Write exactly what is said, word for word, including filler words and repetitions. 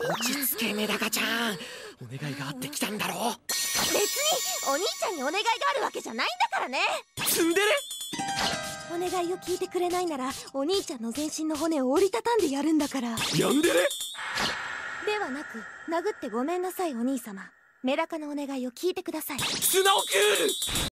落ち着けメダカちゃん、お願いがあってきたんだろ。 別にお兄ちゃんにお願いがあるわけじゃないんだからね。 ツンデレ。 お願いを聞いてくれないならお兄ちゃんの全身の骨を折りたたんでやるんだから。 ヤンデレではなく、殴ってごめんなさいお兄様。メダカのお願いを聞いてください。 スナオクール。